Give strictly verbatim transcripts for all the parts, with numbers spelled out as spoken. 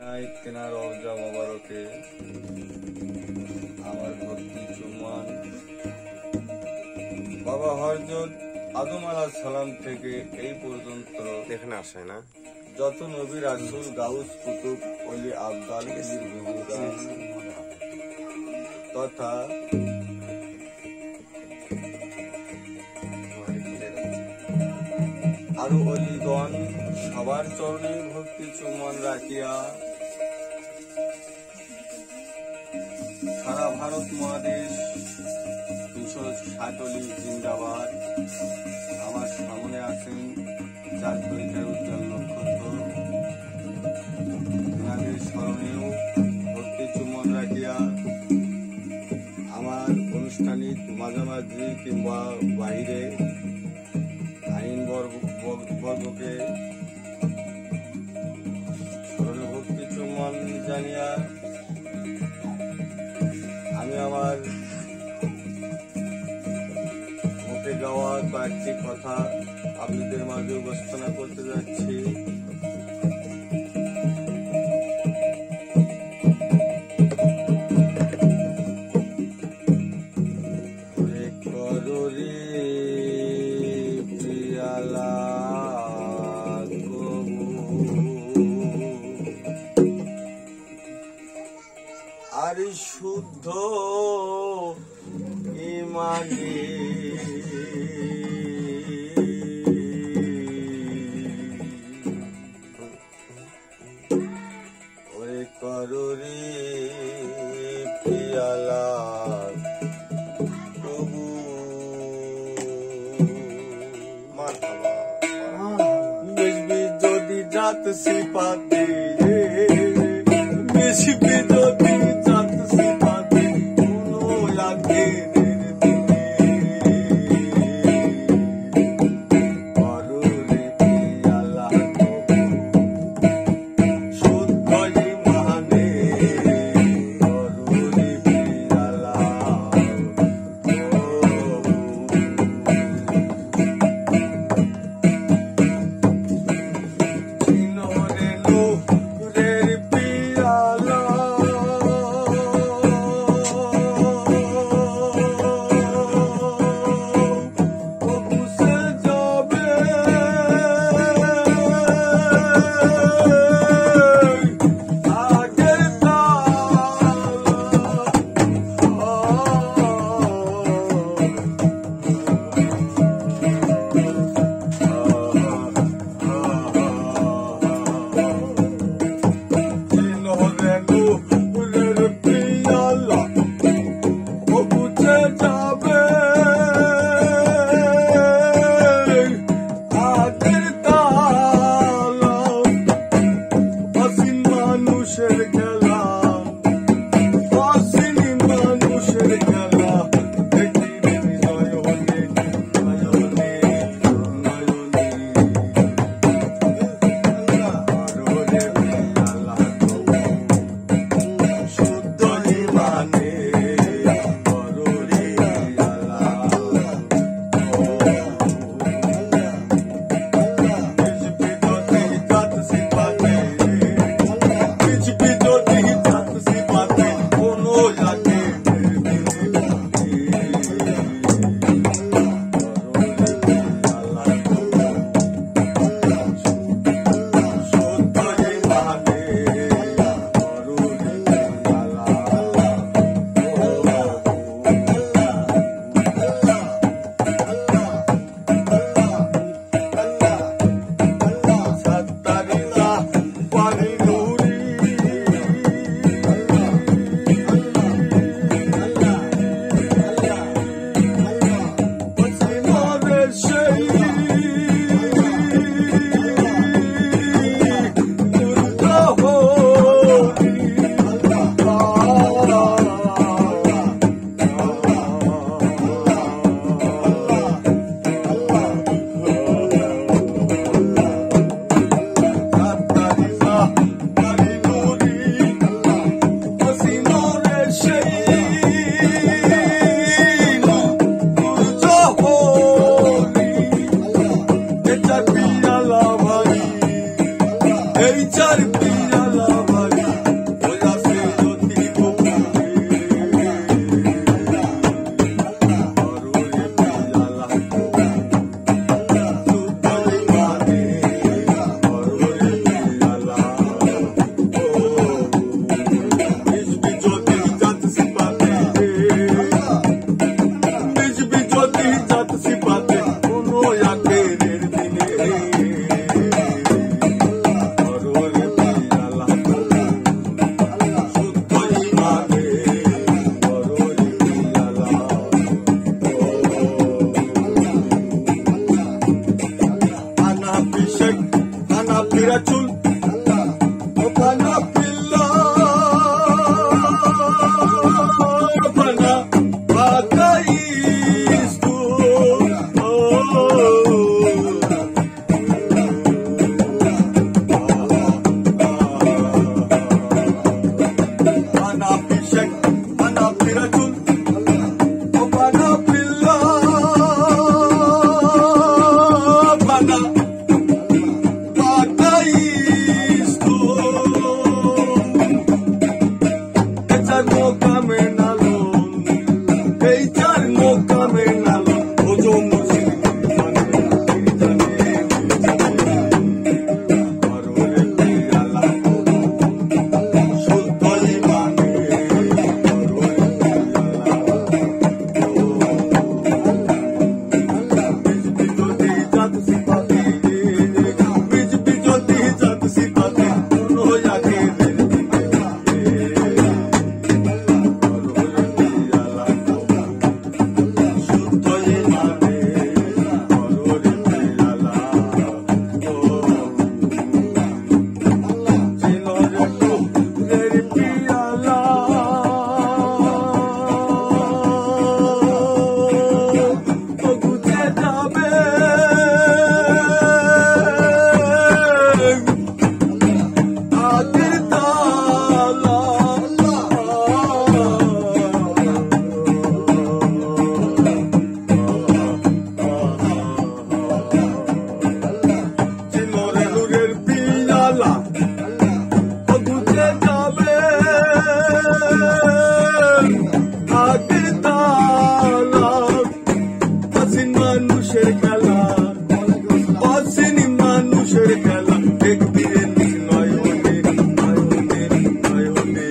কেনা রওজা মোবারকে আমার ভক্তি চুম্বন বাবা হযরত আদম আলাইহিস সালাম থেকে এই পর্যন্ত এখানে আসে না যত নবী রাসূল গাউস কুতুব ওলি আবদাল তথা আরো অলিগণ সবার চরণে ভক্তি চুম্বন রাখিয়া সারা ভারত মহাদেশ দুশো ষাটলি জিন্দাবাদ। আমার সামনে আছেন চার পরীক্ষার উজ্জ্বল নক্ষত্র, তাদের স্মরণেও ভক্তি চুম্বন রাখিয়া আমার অনুষ্ঠানিক মাঝামাঝি কিংবা বাহিরে আইন বর্গকে স্মরণে ভক্তি চুম্বন জানিয়া আমি আমার মুখে গাওয়া কয়েকটি কথা আপনাদের মাঝে উপস্থাপনা করতে যাচ্ছি। আর শুদ্ধ ইমানে ওরে করুরি পিয়ালা প্রভু বেশবি যদি জাত সিপাতে বেশবি যদি মাটির তালা চিনরে নূরের পিয়ালা বুঝে যাবে আগে তালা অসীম মানুষের খেলা অসীম মানুষের খেলা একদিন নয়নে নয়নে নয়নে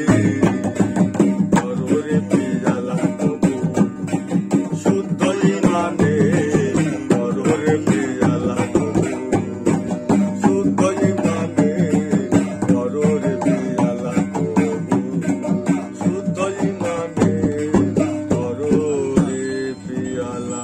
কররে পিয়ালা তবু শুদ্ধ ইমানে কররে পিয়ালা তবু শুদ্ধ ইমানে কররে পিয়ালা তবু শুদ্ধ ইমানে কররে পিয়ালা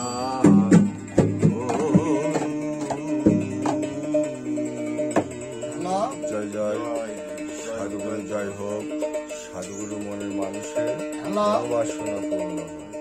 জয় জয় সাধুগুরু জয় হোক সাধুগুরু মনের মানুষের বাসনা পূর্ণ হয়।